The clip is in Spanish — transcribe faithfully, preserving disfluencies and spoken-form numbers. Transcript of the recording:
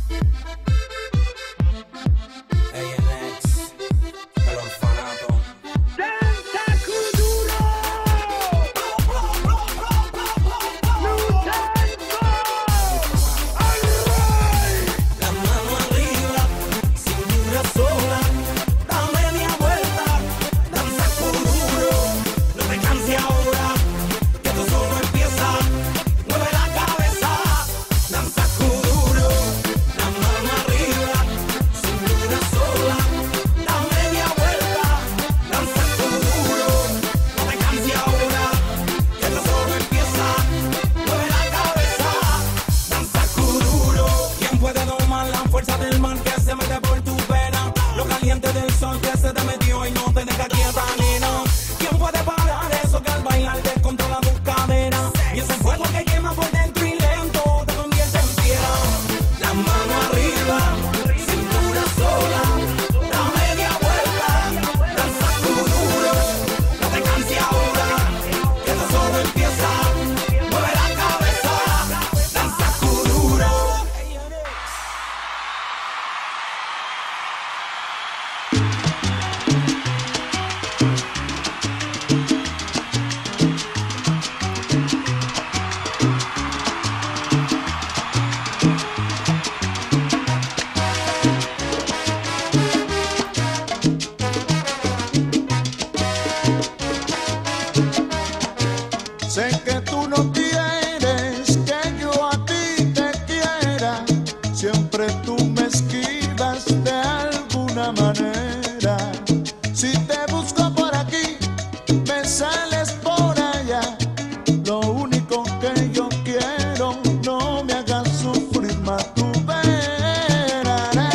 Ey, el ex, el orfanato. La mano arriba, cintura sola, da media vuelta, danza kuduro, no te canses ahora, que esto solo empieza, mueve la cabeza, danza kuduro, la mano arriba, cintura sola, da media vuelta, danza kuduro, no te canses ahora, que esto solo empieza, mueve la cabeza, danza kuduro. ¿Quién puede domar la fuerza del mar que se mete por tu pena? Lo caliente del sol que se te metió y no te deja quieta, nena. ¿Quién puede parar eso que al bailar descontrola tus caderas? Y ese fuego que quema por dentro y lento te convierte en piedra. La mano arriba, cintura sola, da media vuelta, danza kuduro, no te canses ahora, que esto solo empieza, mueve la cabeza, danza kuduro. Sé que tú no quieres que yo a ti te quiera, siempre tú me esquivas de alguna manera. Si te busco por aquí, me sales por allá. Lo único que yo quiero, no me hagas sufrir más, tú verás.